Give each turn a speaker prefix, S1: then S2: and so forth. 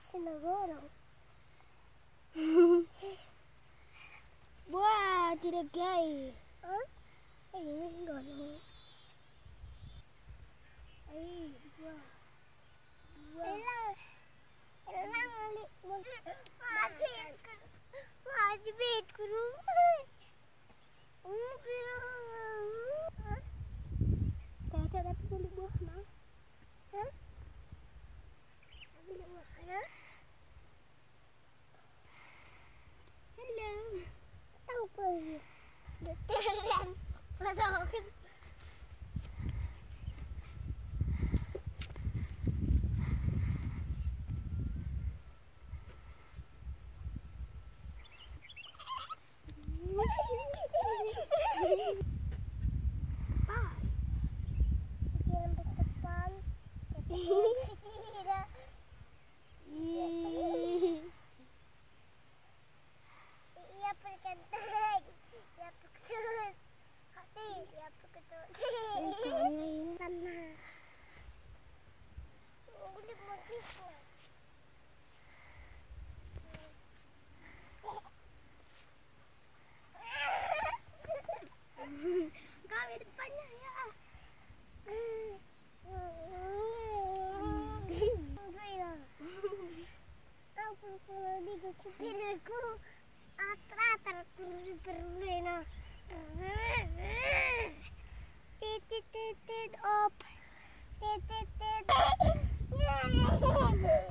S1: Sinagoro.
S2: Wah, tidak gay.
S1: Hah? Ini enggak dong.
S2: Wah.
S1: Elang ali. Masih bed guru.
S2: Tete tapi beli buah mah.
S1: Hah? Beli buah ya?
S2: Hello.
S1: Tahu pergi. Beteran. Masukin. Yang depan. Iya perkenteng. Ya peksut. Hati. Ya peksut. Tanah. Udah motifnya. Kami depannya ya. Aku di supirku atratar perlena. Titit op. Titit.